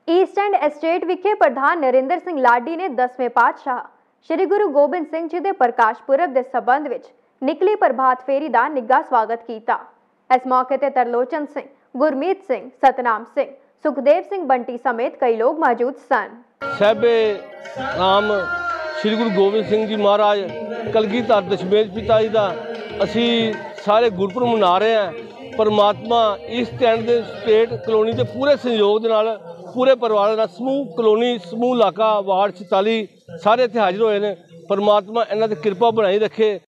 East end estate विखे प्रधान नरेंद्र सिंह लाडी ने 10वें पातशाह श्री गुरु गोबिंद सिंह जी के प्रकाश पुरब के संबंध में निकली प्रभात फेरी का निੱਘਾ स्वागत किया। इस मौके पर तरलोचन सिंह, गुरमीत सिंह, सतनाम सिंह, सुखदेव सिंह बंटी समेत कई लोग मौजूद सन। साहिबे राम श्री गुरु गोबिंद सिंह जी महाराज कलगीधर दशमेश पिता जी का असी सारे गुरपुरब मना रहे हैं। परमात्मा ईस्ट एंड स्टेट कलोनी के पूरे सहयोग के नाल पूरे परिवार का समूह कलोनी समूह इलाका वार्ड 44 सारे इत्थे हाजिर होए ने। परमात्मा इन्हां दी कृपा बनाई रखे।